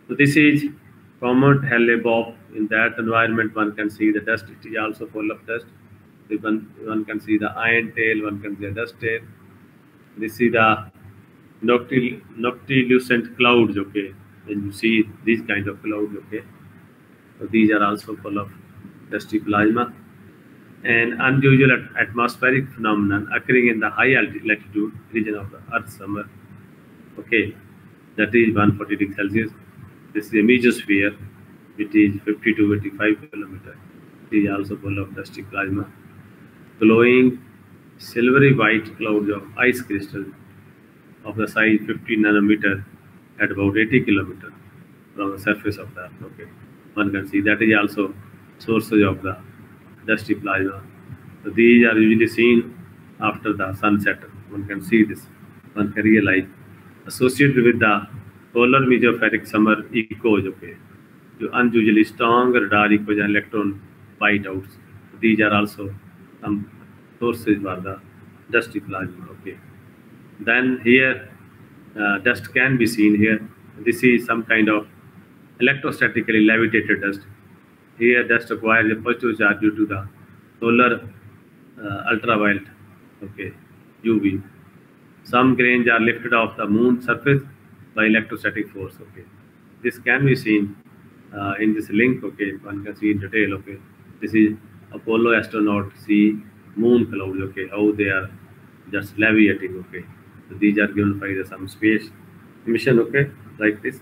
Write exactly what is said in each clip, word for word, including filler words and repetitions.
So this is common Hale-Bopp. In that environment, one can see the dust. It is also full of dust. One, one can see the iron tail. One can see the dust tail. This is the noctil, noctilucent clouds. Okay, when you see these kind of clouds. Okay, so these are also full of dusty plasma. An unusual at- atmospheric phenomenon occurring in the high altitude latitude region of the Earth's summer. Okay, that is one hundred forty degrees Celsius. This is a mesosphere, which is fifty to eighty-five kilometers. It is also full of dusty plasma. Glowing silvery white clouds of ice crystal of the size fifty nanometer at about eighty kilometers from the surface of the Earth. Okay, one can see that is also sources of the dusty plasma. So these are usually seen after the sunset. One can see this. One can realize associated with the polar mesopheric summer echoes. Okay, the unusually strong radar echoes and electron whiteouts. These are also some sources for the dusty plasma. Okay, then here uh, dust can be seen here. This is some kind of electrostatically levitated dust. Here, dust acquires a positive charge due to the solar uh, ultraviolet, okay, U V. Some grains are lifted off the moon's surface by electrostatic force. Okay, this can be seen uh, in this link. Okay, one can see in detail. Okay, this is Apollo astronaut see moon clouds. Okay, how they are just levitating. Okay, so these are given by the some space mission. Okay, like this.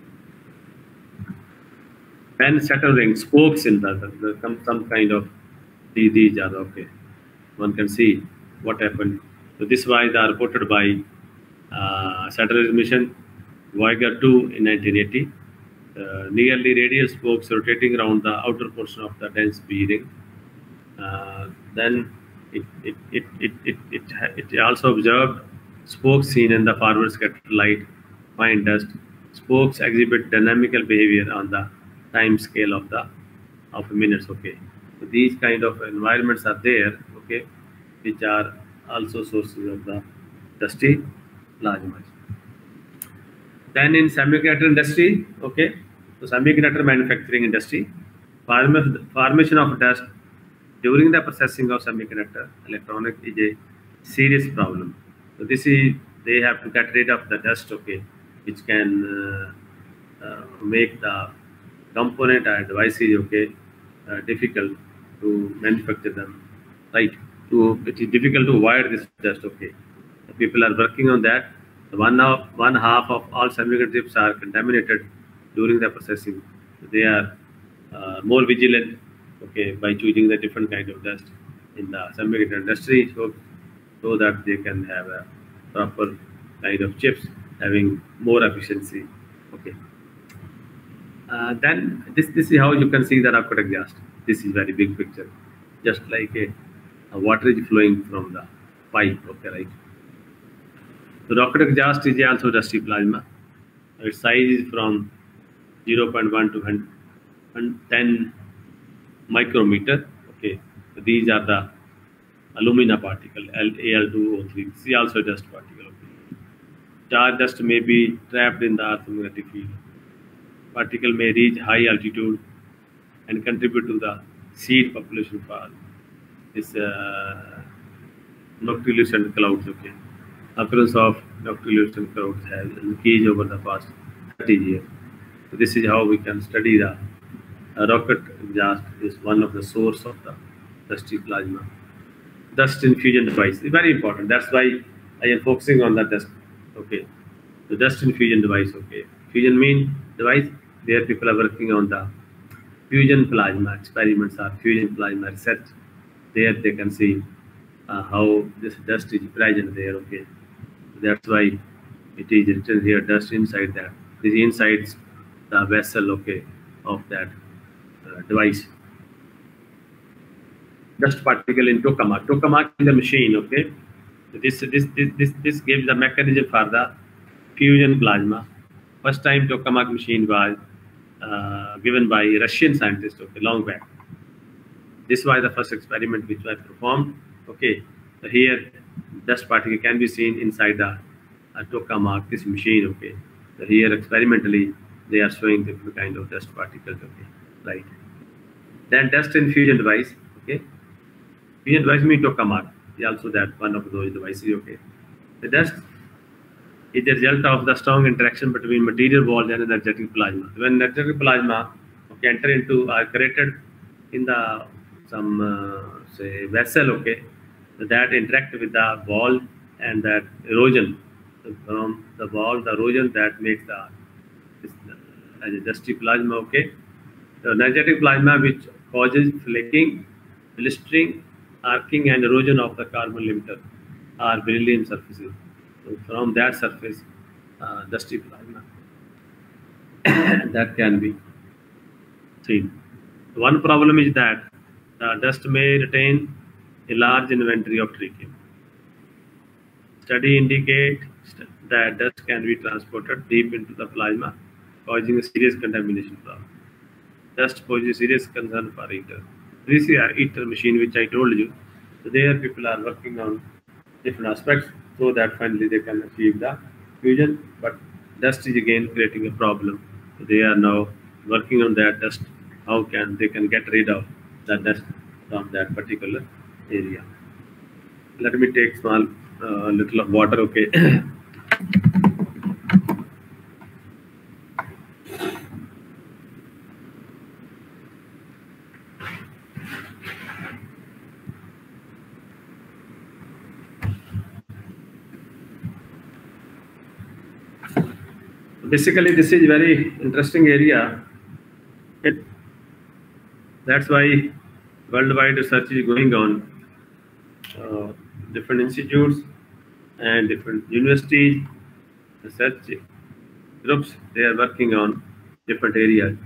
When Saturn ring spokes in the, the, the some, some kind of these, these are okay. One can see what happened. So this was uh, reported by uh, Saturn mission Voyager two in nineteen eighty. Uh, nearly radial spokes rotating around the outer portion of the dense B ring. Uh, then it it, it, it, it, it, it also observed spokes seen in the forward scattered light, fine dust. Spokes exhibit dynamical behavior on the time scale of the of minutes. Okay, so these kind of environments are there. Okay, which are also sources of the dusty plasma. Then in semiconductor industry, okay, so semiconductor manufacturing industry, form- formation of dust during the processing of semiconductor electronic is a serious problem. So this is they have to get rid of the dust. Okay, which can uh, uh, make the component and devices okay uh, difficult to manufacture them, right? To it is difficult to avoid this dust. Okay, the people are working on that. One of one half of all semiconductor chips are contaminated during the processing. They are uh, more vigilant, okay, by choosing the different kind of dust in the semiconductor industry, so so that they can have a proper kind of chips having more efficiency. Okay. Uh, then this this is how you can see the rocket exhaust. This is very big picture, just like a, a water is flowing from the pipe. Okay, right. The rocket exhaust is also dusty plasma. Its size is from zero point one to one hundred ten micrometer. Okay, so these are the alumina particle L A L two O three. This is also a dust particle. Okay. Charged dust may be trapped in the Earth's magnetic field. Particle may reach high altitude and contribute to the seed population fall. This uh, noctilucent clouds. Okay, occurrence of noctilucent clouds has increased over the past thirty years. So this is how we can study the uh, rocket exhaust is one of the source of the dusty plasma. Dust infusion device is very important. That's why I am focusing on the dust. Okay, the dust infusion device. Okay, fusion mean device. There people are working on the fusion plasma experiments or fusion plasma research. There they can see uh, how this dust is present there. Okay, that's why it is written here dust inside that. This is inside the vessel. Okay, of that uh, device. Dust particle in tokamak. Tokamak is a machine. Okay, so this this this this this gives the mechanism for the fusion plasma. First time tokamak machine was uh, given by Russian scientists. Okay, long back. This was the first experiment which was performed. Okay, so here dust particle can be seen inside the uh, tokamak, this machine. Okay, so here experimentally they are showing different kind of dust particles. Okay, right. Then dust infusion device. Okay, fusion device mean tokamak. Also that one of those devices. Okay, the dust is the result of the strong interaction between material walls and energetic plasma. When energetic plasma okay, enter into are created in the some uh, say vessel, okay, that interact with the wall and that erosion from the wall, the erosion that makes the this, as a dusty plasma, okay. The energetic plasma which causes flaking, blistering, arcing, and erosion of the carbon limiter or beryllium surfaces. So from that surface, uh, dusty plasma that can be seen. One problem is that the dust may retain a large inventory of tritium. Study indicate that dust can be transported deep into the plasma, causing a serious contamination problem. Dust poses serious concern for ITER. This is a ITER machine which I told you. So there people are working on different aspects so that finally they can achieve the fusion. But dust is again creating a problem. So they are now working on that dust. How can they can get rid of the dust from that particular area? Let me take small uh, little of water. Okay. Basically, this is very interesting area. It, that's why worldwide research is going on. Uh, different institutes and different universities, research groups, they are working on different areas.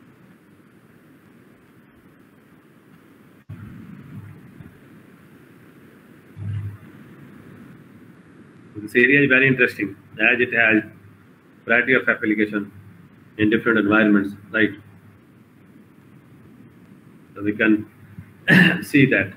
This area is very interesting as it has variety of application in different environments, right? So we can see that.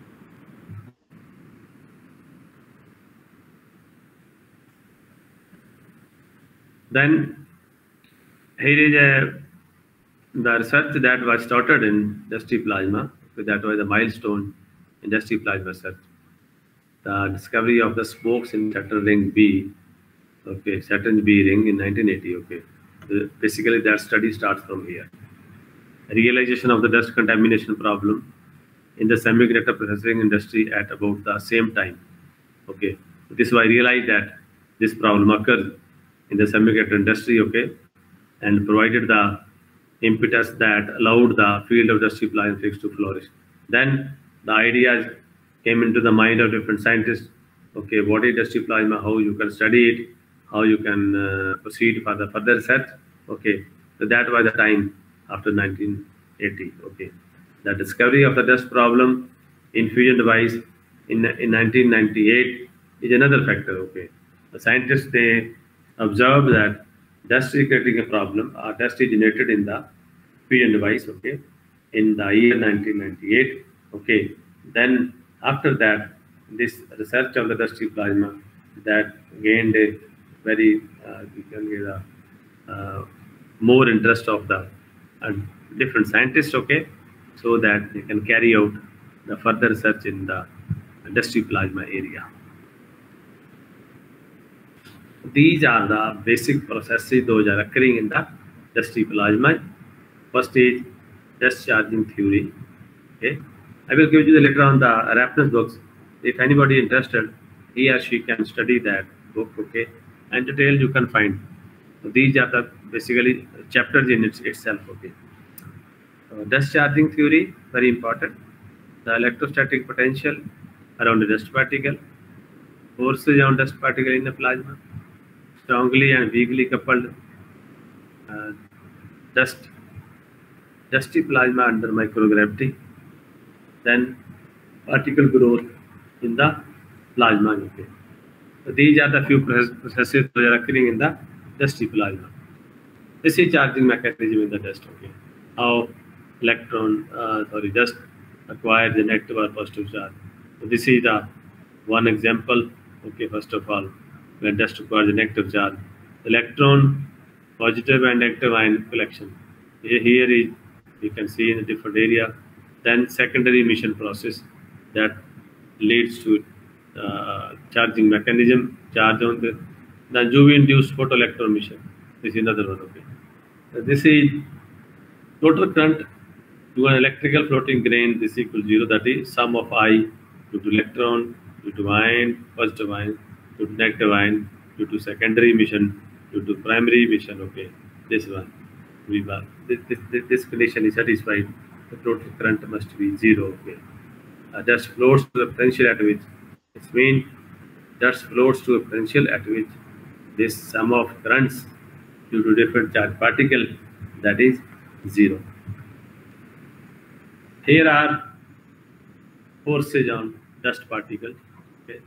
Then here is a, the research that was started in dusty plasma. That was a milestone in dusty plasma research. The discovery of the spokes in Saturn ring B, okay, Saturn B ring in nineteen eighty. Okay, the, basically that study starts from here. Realization of the dust contamination problem in the semiconductor processing industry at about the same time. Okay, this is why I realized that this problem occurs in the semiconductor industry. Okay, and provided the impetus that allowed the field of dusty plasma physics to flourish. Then the ideas came into the mind of different scientists. Okay, what is dusty plasma? How you can study it? How you can uh, proceed for the further research? Okay, so that was the time after nineteen eighty. Okay, the discovery of the dust problem in fusion device in in nineteen ninety-eight is another factor. Okay, the scientists they observed that dust is creating a problem. Or dust is generated in the fusion device. Okay, in the year nineteen ninety-eight. Okay, then after that, this research of the dusty plasma that gained a very uh, you can get a uh, more interest of the uh, different scientists. Okay, so that they can carry out the further research in the dusty plasma area. These are the basic processes those are occurring in the dusty plasma. First is dust charging theory. Okay, I will give you the later on the reference books. If anybody interested, he or she can study that book. Okay, and detail you can find. So these are the basically chapters in its, itself. Okay, uh, dust charging theory very important. The electrostatic potential around the dust particle, forces on dust particle in the plasma, strongly and weakly coupled uh, dust dusty plasma under microgravity, then particle growth in the plasma. Okay. So these are the few processes that are occurring in the dusty plasma. This is charging mechanism in the dust. Okay, how electron, uh, sorry, dust acquires the negative or positive charge. So this is the one example. Okay, first of all, when dust acquires a negative charge, the electron positive and negative ion collection. Here here is, you can see in a different area. Then secondary emission process that leads to uh, charging mechanism, charge on the then U V-induced photoelectron emission. This is another one. Okay, so this is total current to an electrical floating grain. This equals zero. That is sum of I due to electron, due to ion, positive ion, due to negative ion, due to secondary emission, due to primary emission. Okay, this one. We this, this, this, this condition is satisfied. The total current must be zero. Okay, uh, dust floats to the potential at which it means dust floats to a potential at which this sum of currents due to different charge particle, that is zero. Here are forces on dust particles. Okay.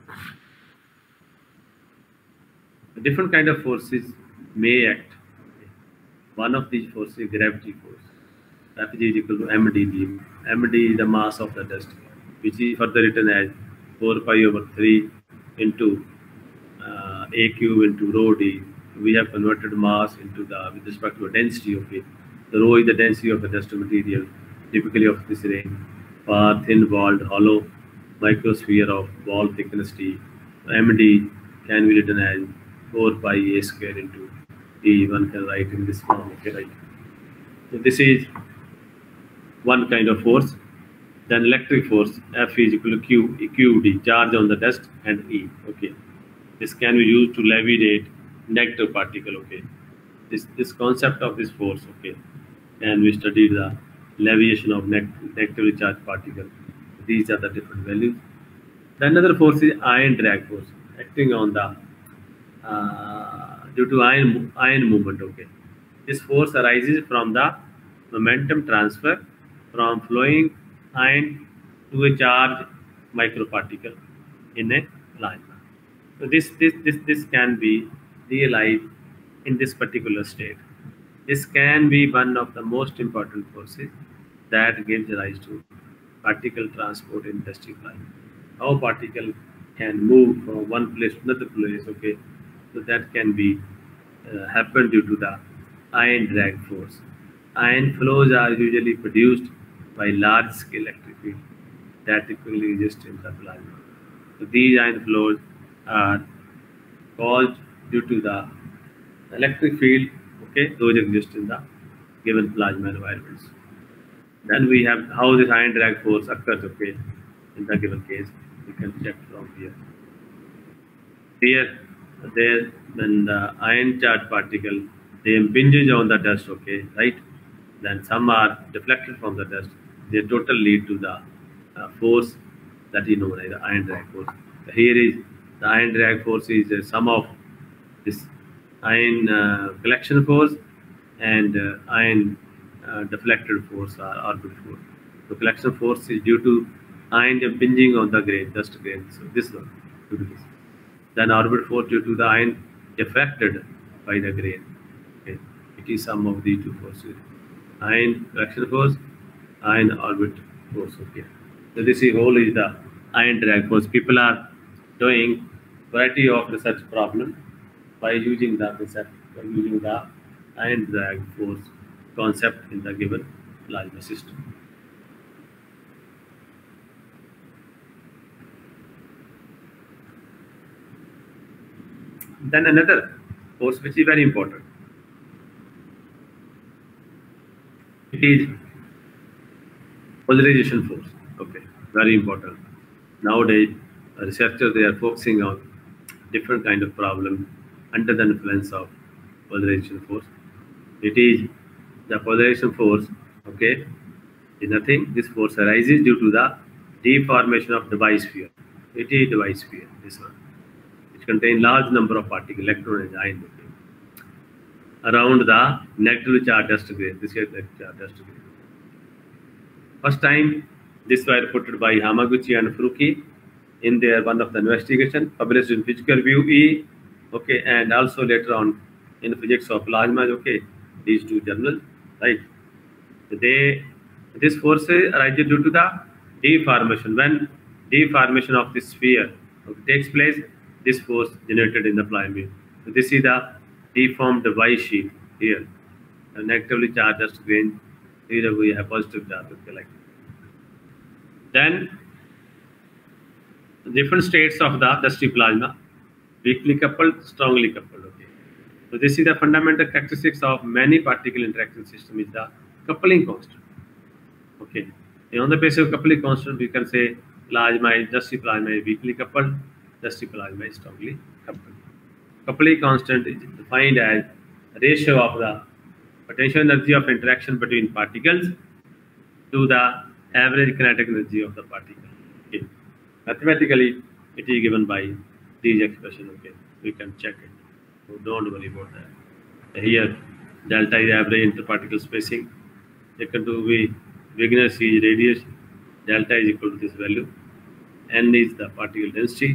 A different kind of forces may act. Okay. One of these forces is gravity force. That is equal to M D. M D is the mass of the dust, which is further written as four pi over three into uh, A cube into rho d. We have converted mass into the with respect to density. Okay, the rho is the density of the dust material, typically of this range, for thin-walled hollow microsphere of wall thickness T. M D can be written as four pi a square into T. One can write in this form. Okay, right. So this is one kind of force. Then electric force F is equal to Q, Q D, charge on the dust, and E. Okay, this can be used to levitate negative particle. Okay, this this concept of this force. Okay, and we studied the leviation of neg negatively charged particle. These are the different values. Then another force is ion drag force, acting on the uh, due to ion ion movement. Okay, this force arises from the momentum transfer from flowing ion to a charged microparticle in a plasma. So this this this this can be realized in this particular state. This can be one of the most important forces that gives rise to particle transport in industrial life. How particle can move from one place to another place. Okay, so that can be uh, happen due to the ion drag force. Ion flows are usually produced by large-scale electric field that typically exist in the plasma. So these ion flows are caused due to the electric field. Okay, those exist in the given plasma environments. Then we have how this ion drag force occurs. Okay, in the given case, you can check from here. Here, there, when the ion charged particle they impinges on the dust. Okay, right. Then some are deflected from the dust. They total lead to the uh, force that is known as the ion drag force. So here is the ion drag force is a sum of this ion uh, collection force and uh, ion uh, deflected force or orbit force. The collection force is due to ion impinging on the grain, dust grain. So this one due to this. Then orbit force due to the ion deflected by the grain. Okay, it is sum of these two forces. Ion collection force, ion orbit force. Okay, so this is whole is the ion drag force. People are doing variety of research problem by using the concept, by using the ion drag force concept in the given plasma system. Then another force which is very important. It is polarization force. Okay, very important. Nowadays, researchers they are focusing on different kind of problem under the influence of polarization force. It is the polarization force. Okay, is nothing. This force arises due to the deformation of Debye sphere. It is Debye sphere. This one, which contain large number of particles, electron and ion. Around the negatively charged dust grain. This is negatively charged dust grain. First time, this were reported by Hamaguchi and Furuki in their one of the investigation published in Physical Review E. Okay, and also later on in Physics of Plasma. Okay, these two journals, right? They this force arises due to the deformation. When deformation of this sphere okay, takes place, this force generated in the plasma. So this is the deformed Debye sheet. here. A negatively charged dust grain, here we have positive charge. Okay, like then different states of the dusty plasma, weakly coupled, strongly coupled. Okay, so this is the fundamental characteristics of many particle interaction system is the coupling constant. Okay, and on the basis of coupling constant, we can say plasma is dusty plasma is weakly coupled, dusty plasma is strongly coupled. Coupling constant is defined as ratio of the potential energy of interaction between particles to the average kinetic energy of the particle. Okay. Mathematically, it is given by these expression. Okay, we can check it. So don't worry about that. Here, delta is average interparticle spacing. Equal to V, Wegener's is radius. Delta is equal to this value. N is the particle density.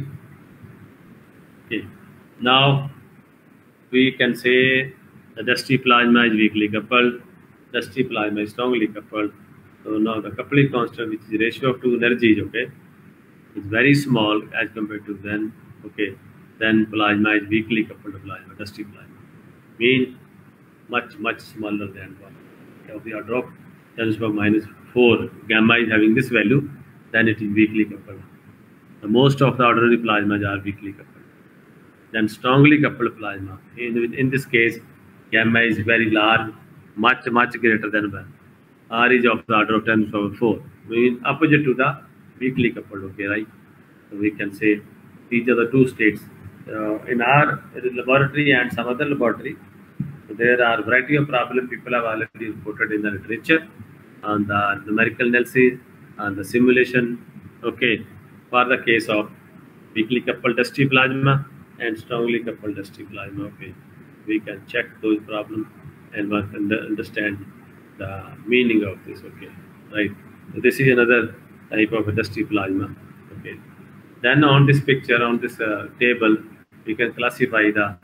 Okay. Now we can say the dusty plasma is weakly coupled, dusty plasma is strongly coupled. So now the coupling constant, which is the ratio of two energies, okay, is very small as compared to then, okay, then plasma is weakly coupled plasma, dusty plasma, mean much much smaller than one. Of the order of ten to the power minus four, gamma is having this value, then it is weakly coupled. The most of the ordinary plasmas are weakly coupled. Then strongly coupled plasma. In, in this case, gamma is very large, much, much greater than one. R is of the order of ten to the power four. Mean opposite to the weakly coupled, okay, right? So we can say these are the two states. Uh, in our laboratory and some other laboratory, there are variety of problems people have already reported in the literature on the numerical analysis and the simulation, okay, for the case of weakly coupled dusty plasma and strongly coupled dusty plasma. Okay, we can check those problems and one can understand the meaning of this. Okay, right. So this is another type of a dusty plasma. Okay, then on this picture, on this uh, table, we can classify the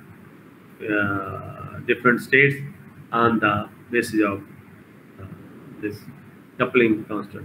uh, different states on the basis of uh, this coupling constant.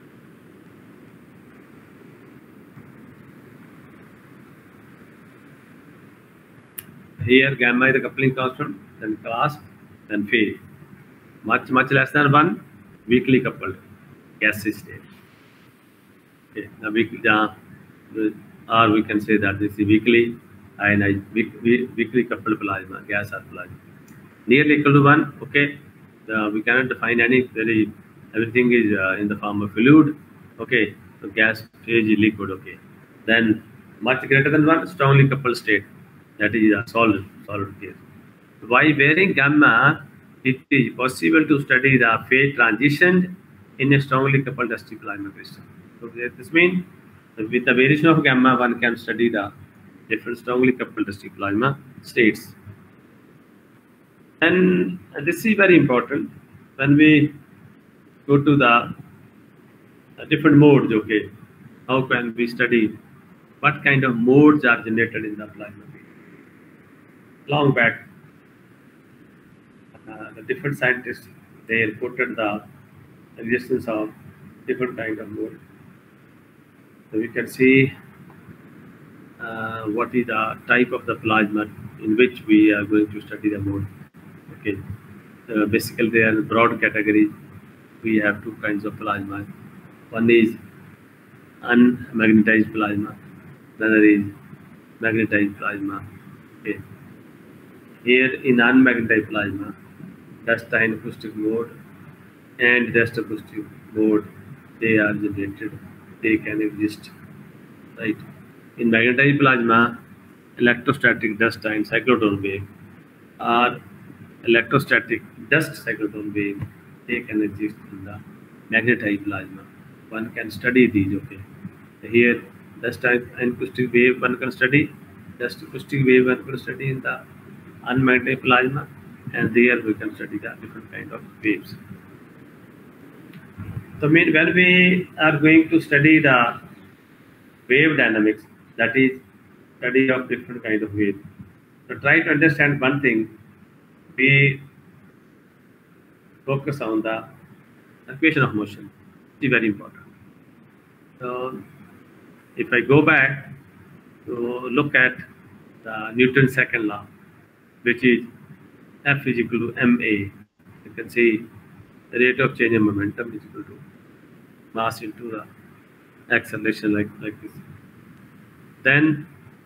Here gamma is the coupling constant, then clasp, then phase. Much, much less than one, weakly coupled gaseous state. Okay, now weak, uh, or we can say that this is weakly ionized, weak, weakly coupled plasma, gas or plasma. Nearly equal to one, okay, the, we cannot define any, very, everything is uh, in the form of fluid, okay, so gas, phase is liquid, okay. Then much greater than one, strongly coupled state. That is a solid, solid case. By varying gamma, it is possible to study the phase transition in a strongly coupled dusty plasma crystal. So this means with the variation of gamma, one can study the different strongly coupled dusty plasma states. And this is very important when we go to the different modes. Okay, how can we study what kind of modes are generated in the plasma? Long back, uh, the different scientists, they reported the existence of different kind of mode. So we can see uh, what is the type of the plasma in which we are going to study the mode. Okay, so basically there are broad categories. We have two kinds of plasma. One is unmagnetized plasma, another is magnetized plasma. Okay. Here in unmagnetized plasma, dust ion acoustic mode and rest acoustic mode, they are generated, they can exist, right? In magnetized plasma, electrostatic dust ion cyclotron wave or electrostatic dust cyclotron wave, they can exist in the magnetized plasma. One can study these, okay. Here, dust ion acoustic wave one can study, dust acoustic wave one can study in the unmagnetized plasma, and there we can study the different kind of waves. So mean when we are going to study the wave dynamics, that is study of different kind of waves. So try to understand one thing, we focus on the equation of motion. It is very important. So if I go back to look at the Newton's second law, which is F is equal to ma. You can see the rate of change in momentum is equal to mass into the acceleration, like like this. Then,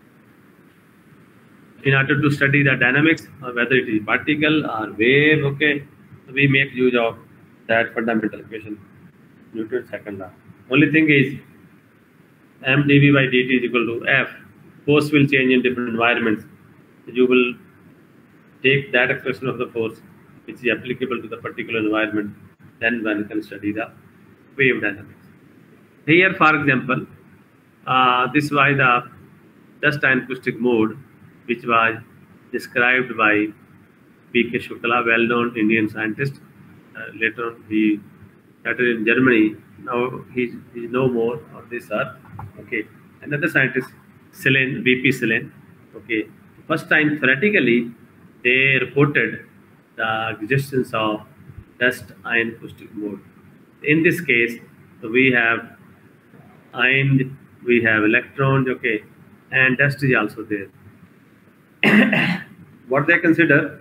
in order to study the dynamics, or whether it is particle or wave, okay, we make use of that fundamental equation, Newton's second law. Only thing is, m dv by dt is equal to f. Force will change in different environments. You will take that expression of the force which is applicable to the particular environment, then one can study the wave dynamics. Here, for example, uh, this was the dust and acoustic mode, which was described by P K Shukla, well-known Indian scientist. Uh, later on, he started in Germany. Now he's, he's no more on this earth. Okay, another scientist, Selene, V P Selene. Okay, first time theoretically they reported the existence of dust ion acoustic mode. In this case, we have ion, we have electrons, okay, and dust is also there. What they consider,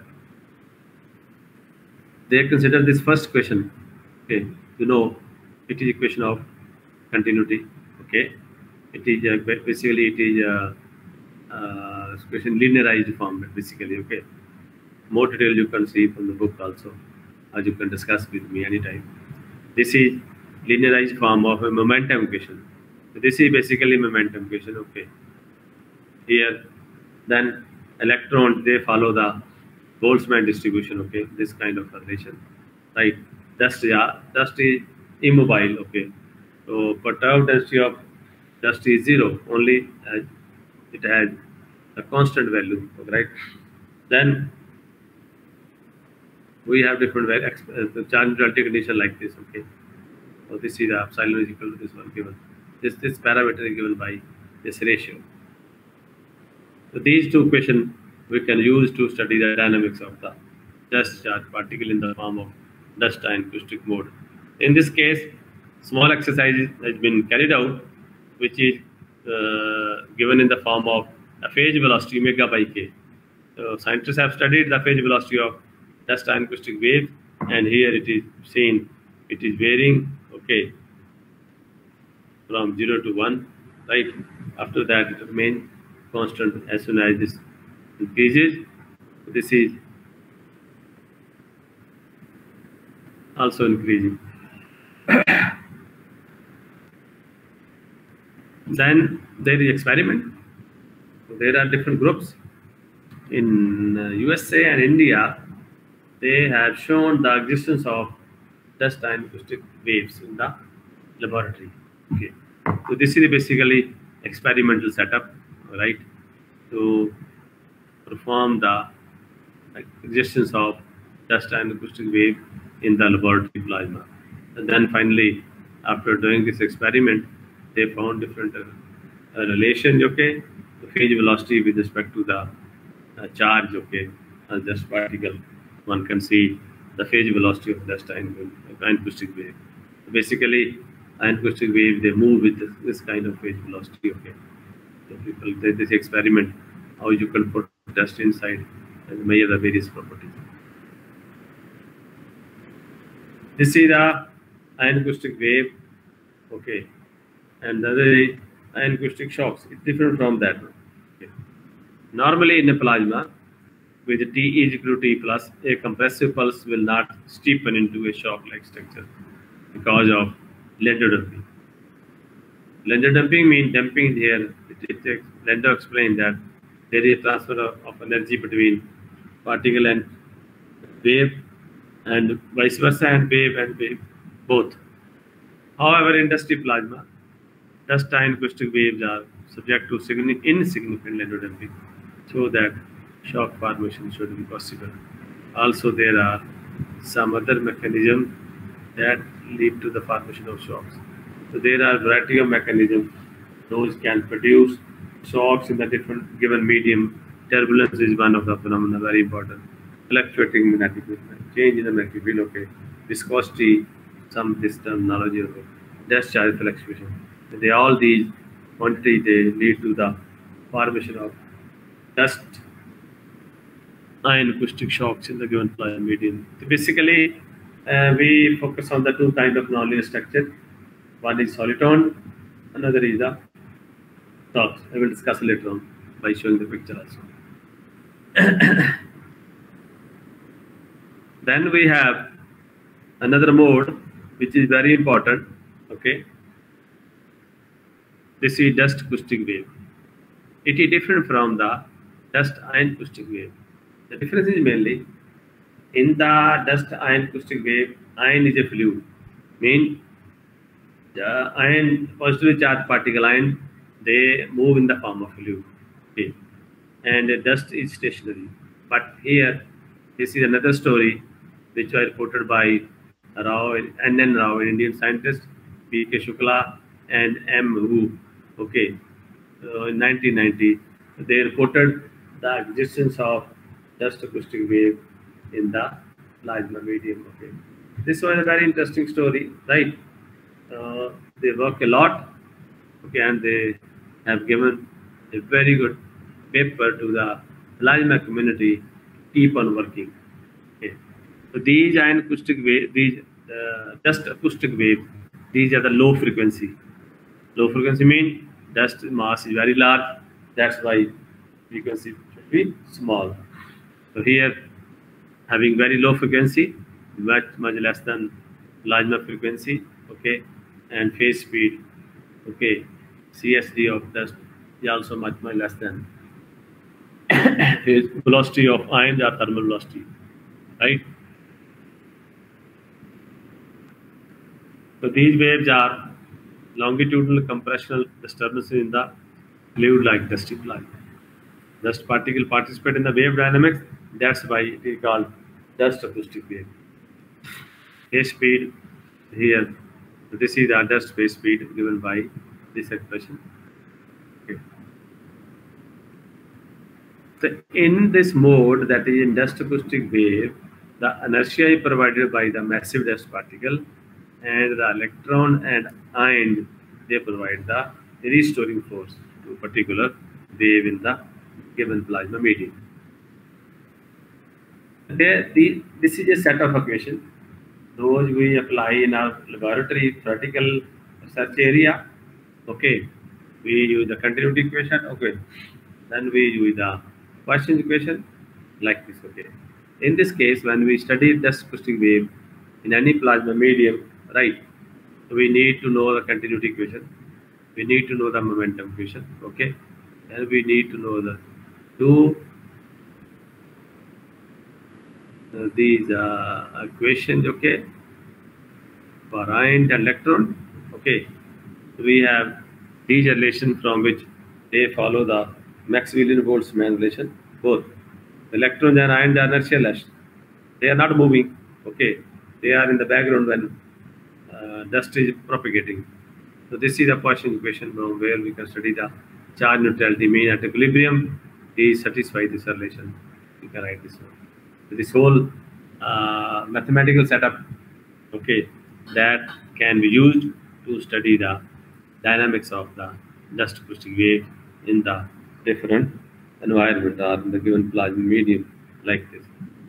they consider this first question, okay, you know, it is a question of continuity, okay, it is uh, basically it is a uh, uh, question linearized form, basically, okay. More detail you can see from the book also, as you can discuss with me anytime. This is linearized form of a momentum equation. So this is basically momentum equation, okay. Here, then electrons, they follow the Boltzmann distribution, okay, this kind of relation, right? Dust, yeah, dust is immobile, okay. So perturbed density of dust is zero, only as it has a constant value, right? Then we have different uh, the charge neutrality condition like this, okay. So this is the epsilon is equal to this one given. This this parameter is given by this ratio. So these two equations we can use to study the dynamics of the dust charge particle in the form of dust ion acoustic mode. In this case, small exercise has been carried out, which is uh, given in the form of a phase velocity omega by k. So scientists have studied the phase velocity of dust ion acoustic wave, and here it is seen it is varying, okay, from zero to one, right? After that, it remains constant as soon as this increases. This is also increasing. Then there is experiment. There are different groups in uh, U S A and India. They have shown the existence of dust ion acoustic waves in the laboratory. Okay, so this is basically experimental setup, right, to perform the existence of dust ion acoustic wave in the laboratory plasma. And then finally, after doing this experiment, they found different uh, relations, okay, the phase velocity with respect to the uh, charge, okay, and dust particle. One can see the phase velocity of dust ion acoustic wave. Basically, ion acoustic wave, they move with this, this kind of phase velocity, okay. So people, they, this experiment, how you can put dust inside and measure the various properties. This is the ion acoustic wave, okay, and the other ion acoustic shocks. It's different from that one. Okay. Normally in a plasma, with T is equal to T plus, a compressive pulse will not steepen into a shock-like structure because of Landau damping. Landau damping means damping here. It, it, Landau explained that there is a transfer of, of energy between particle and wave, and vice versa, and wave and wave both. However, in dusty plasma, dust ion acoustic waves are subject to insignificant Landau damping, so that shock formation should be possible. Also, there are some other mechanisms that lead to the formation of shocks. So there are a variety of mechanisms. Those can produce shocks in the different given medium. Turbulence is one of the phenomena, very important. Fluctuating magnetic field, change in the magnetic field, okay. Viscosity, some this terminology, okay. Dust charge fluctuation. They all these quantities, they lead to the formation of dust ion acoustic shocks in the given plasma medium. So basically, uh, we focus on the two kind of nonlinear structure. One is soliton, another is the torque. I will discuss later on by showing the picture also. Then we have another mode which is very important. Okay, this is dust acoustic wave. It is different from the dust ion acoustic wave. The difference is mainly in the dust ion acoustic wave. Ion is a fluid. Mean the ion, positively charged particle ion, they move in the form of fluid. Okay, and the dust is stationary. But here, this is another story which was reported by Rao, N N Rao, an Indian scientist, B K Shukla, and M. Wu. Okay, uh, in nineteen ninety, they reported the existence of dust acoustic wave in the plasma medium. Okay, this was a very interesting story, right? Uh, they work a lot, okay, and they have given a very good paper to the plasma community. Keep on working. Okay. So these ion acoustic wave, these uh, dust acoustic wave, these are the low frequency. Low frequency mean dust mass is very large. That's why frequency should be small. So here, having very low frequency, much much less than plasma frequency. Okay, and phase speed. Okay, C S D of dust is also much much less than phase velocity of ions or thermal velocity, right? So these waves are longitudinal compressional disturbances in the fluid like dusty plasma. Dust particle participate in the wave dynamics. That's why it is called dust acoustic wave. Phase speed here. This is the dust phase speed given by this expression. Okay. So in this mode, that is in dust acoustic wave, the inertia is provided by the massive dust particle, and the electron and ion, they provide the restoring force to a particular wave in the given plasma medium. There, the, this is a set of equations. Those we apply in our laboratory theoretical research area. Okay, we use the continuity equation. Okay, then we use the Quotient equation like this. Okay, in this case, when we study dust acoustic wave in any plasma medium, right, we need to know the continuity equation. We need to know the momentum equation. Okay, and we need to know the two uh, these uh, equations. Okay, for ion and electron. Okay, we have these relations from which they follow the Maxwellian-Boltzmann relation. Both electrons and ions are inertialess. They are not moving. Okay, they are in the background when uh, dust is propagating. So this is the Quotient equation from where we can study the charge neutrality mean at equilibrium. These satisfy this relation. You can write this one. So this whole uh, mathematical setup, okay, that can be used to study the dynamics of the dust acoustic wave in the different environment or in the given plasma medium like this.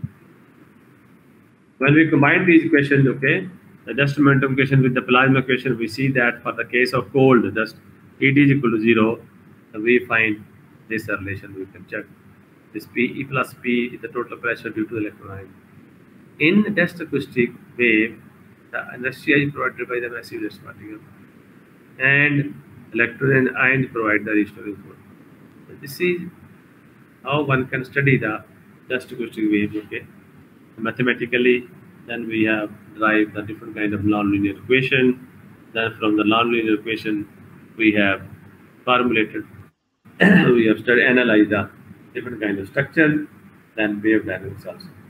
When we combine these equations, okay, the dust momentum equation with the plasma equation, we see that for the case of cold dust, E D is equal to zero. So we find this relation. We can check this P E plus P is the total pressure due to electron ion. In dust acoustic wave, the inertia is provided by the massive dust particle, and electron and ion provide the restoring force. So this is how one can study the dust acoustic wave. Okay, mathematically, then we have derived the different kind of nonlinear equation. Then from the nonlinear equation, we have formulated, we have studied, analyzed the different kind of structure, then wave dynamics also.